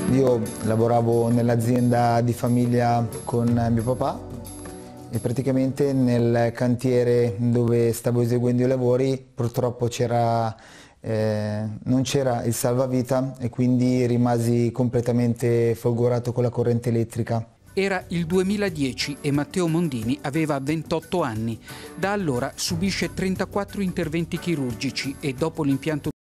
Io lavoravo nell'azienda di famiglia con mio papà e praticamente nel cantiere dove stavo eseguendo i lavori purtroppo non c'era il salvavita e quindi rimasi completamente folgorato con la corrente elettrica. Era il 2010 e Matteo Mondini aveva 28 anni. Da allora subisce 34 interventi chirurgici e dopo l'impianto